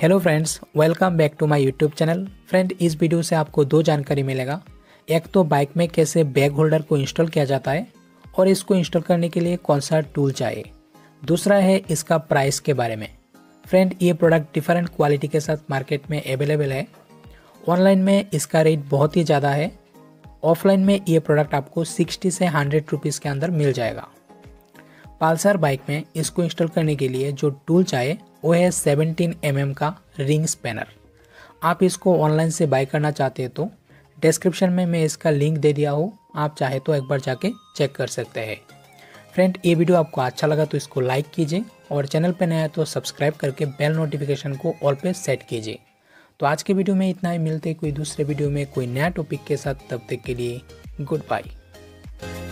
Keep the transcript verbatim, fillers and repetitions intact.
Hello friends, welcome back to my YouTube channel. Friend, इस video से आपको दो जानकारी मिलेगा। एक तो बाइक में कैसे बैग होल्डर को इंस्टॉल किया जाता है और इसको इंस्टॉल करने के लिए कौन सा टूल चाहिए। दूसरा है इसका प्राइस के बारे में। फ्रेंड, ये प्रोडक्ट डिफरेंट क्वालिटी के साथ मार्केट में अवेलेबल है। ऑनलाइन में इसका रेट बहुत ही ज़्यादा है। ऑफलाइन में ये प्रोडक्ट आपको सिक्सटी से हंड्रेड रुपीज़ के अंदर मिल जाएगा। पल्सर बाइक में इसको इंस्टॉल करने के लिए जो टूल चाहिए वो है सेवनटीन एम एम का रिंग स्पैनर। आप इसको ऑनलाइन से बाय करना चाहते हैं तो डिस्क्रिप्शन में मैं इसका लिंक दे दिया हूँ, आप चाहे तो एक बार जाके चेक कर सकते हैं। फ्रेंड, ये वीडियो आपको अच्छा लगा तो इसको लाइक कीजिए और चैनल पर नया है तो सब्सक्राइब करके बेल नोटिफिकेशन को ऑल पे सेट कीजिए। तो आज के वीडियो में इतना ही, मिलते कोई दूसरे वीडियो में कोई नया टॉपिक के साथ। तब तक के लिए गुड बाय।